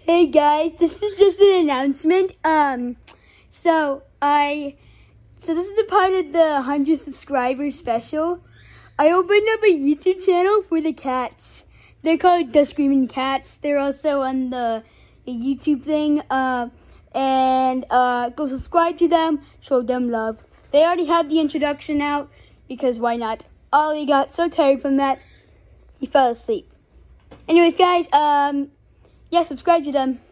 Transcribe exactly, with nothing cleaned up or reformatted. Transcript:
Hey guys, this is just an announcement. Um, so I, so this is a part of the one hundred subscribers special. I opened up a YouTube channel for the cats. They're called The Screaming Cats. They're also on the, the YouTube thing. Uh, and uh, go subscribe to them. Show them love. They already have the introduction out because why not? Ollie got so tired from that, he fell asleep. Anyways, guys, um, yeah, subscribe to them.